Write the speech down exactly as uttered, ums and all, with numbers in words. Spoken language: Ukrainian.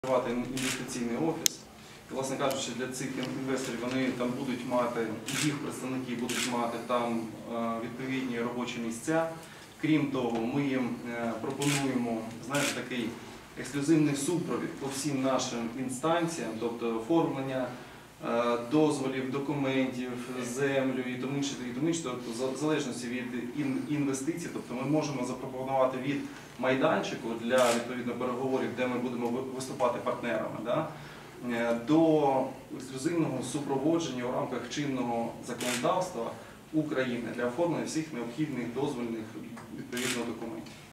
Відкривати інвестиційний офіс. І, власне кажучи, для цих інвесторів вони там будуть мати, їх представники будуть мати там відповідні робочі місця. Крім того, ми їм пропонуємо, знаєте, такий ексклюзивний супровід по всім нашим інстанціям, тобто оформлення дозволів, документів, землю і тому інше, і тому інше, тобто в залежності від інвестицій, тобто ми можемо запропонувати від майданчику для відповідно переговорів, де ми будемо виступати партнерами, да, до ексклюзивного супроводження у рамках чинного законодавства України для оформлення всіх необхідних дозвольних відповідно документів.